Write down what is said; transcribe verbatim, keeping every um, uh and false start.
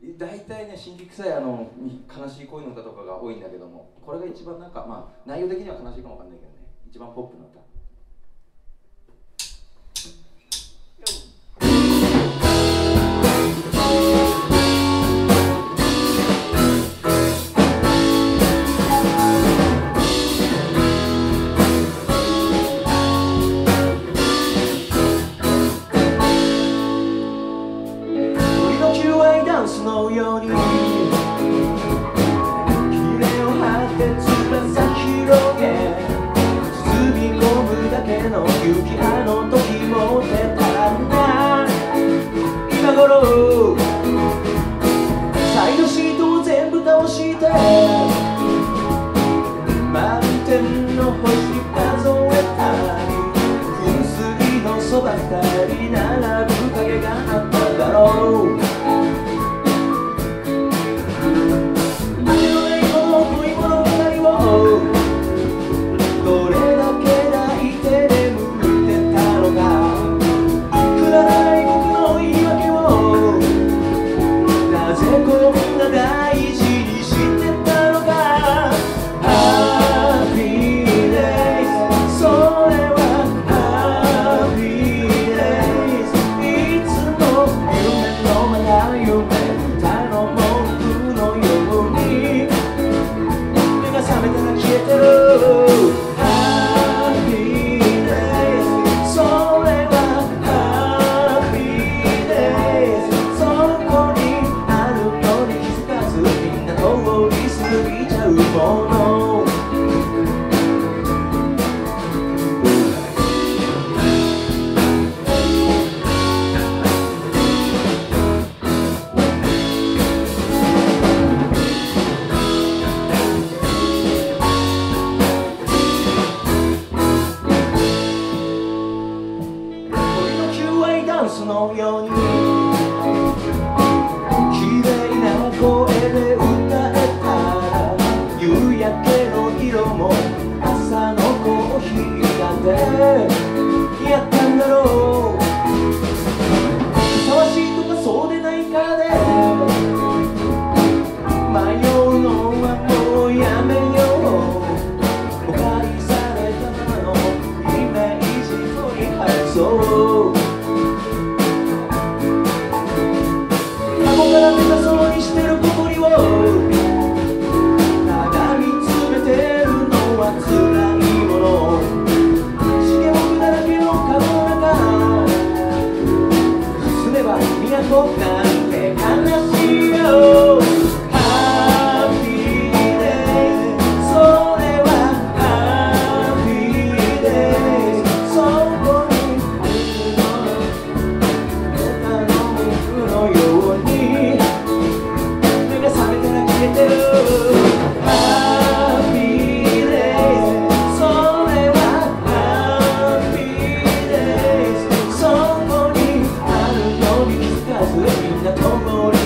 大体ね、新規臭いあの悲しい恋の歌とかが多いんだけども、これが一番なんか、まあ内容的には悲しいかもわかんないけどね、一番ポップな歌。 のようにヒレを張って翼広げ包み込むだけの雪、あの時持ってたんだ。今頃サイドシートを全部倒して満天の星数えたり、噴水のそば二人並ぶ影があっただろう。どれだけ泣いて眠ってたのか、くだらない僕の言い訳をなぜこんな大事にしてたのか。Happy Days、 それは Happy Days、 いつも夢のまた夢、歌の文句のように目が覚めたら消えてる。のように綺麗な声で歌えたら、夕焼けの色も朝のコーヒーだってやったんだろう。ふさわしいとかそうでないかで迷うのはもうやめよう。誤解されたままのイメージ取り外そう。目指そうにしてるここにをただ見つめてるのは辛いもの。茂木だらけの川の中進めば都なんて悲しいよ。Happy Days、 それは Happy Days、 そこに頼むのようにみんな共に